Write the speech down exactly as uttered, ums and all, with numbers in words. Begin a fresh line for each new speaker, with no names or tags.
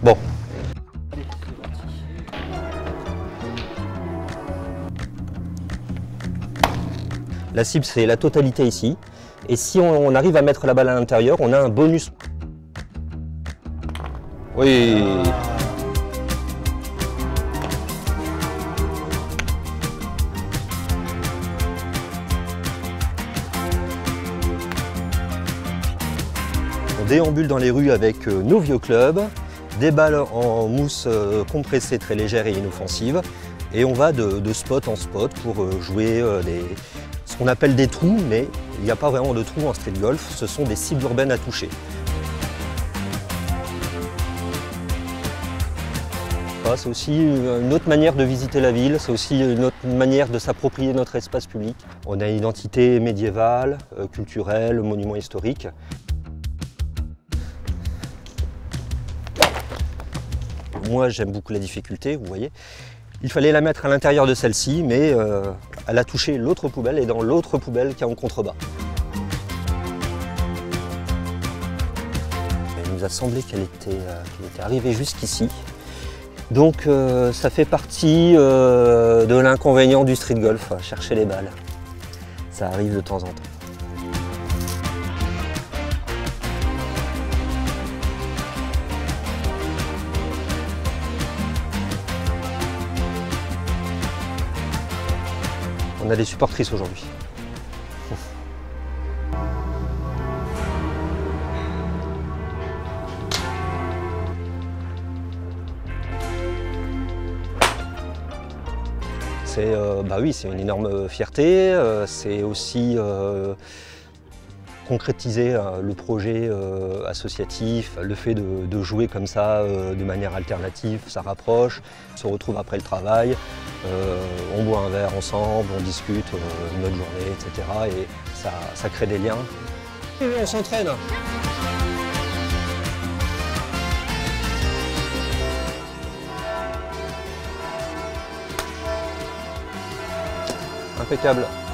Bon. La cible, c'est la totalité ici. Et si on arrive à mettre la balle à l'intérieur, on a un bonus. Oui. On déambule dans les rues avec nos vieux clubs, des balles en mousse compressée très légère et inoffensive, et on va de, de spot en spot pour jouer des, ce qu'on appelle des trous, mais il n'y a pas vraiment de trous en street golf, ce sont des cibles urbaines à toucher. C'est aussi une autre manière de visiter la ville, c'est aussi une autre manière de s'approprier notre espace public. On a une identité médiévale, culturelle, monument historique. Moi, j'aime beaucoup la difficulté, vous voyez. Il fallait la mettre à l'intérieur de celle-ci, mais euh, elle a touché l'autre poubelle et dans l'autre poubelle qui est en contrebas. Il nous a semblé qu'elle était, euh, qu'elle était arrivée jusqu'ici. Donc euh, ça fait partie euh, de l'inconvénient du street golf, chercher les balles. Ça arrive de temps en temps. On a des supportrices aujourd'hui. C'est euh, bah oui, c'est une énorme fierté, euh, c'est aussi euh, concrétiser euh, le projet euh, associatif, le fait de, de jouer comme ça euh, de manière alternative, ça rapproche, on se retrouve après le travail, euh, on boit un verre ensemble, on discute euh, notre journée, et cetera. Et ça, ça crée des liens. Et on s'entraîne. Impeccable.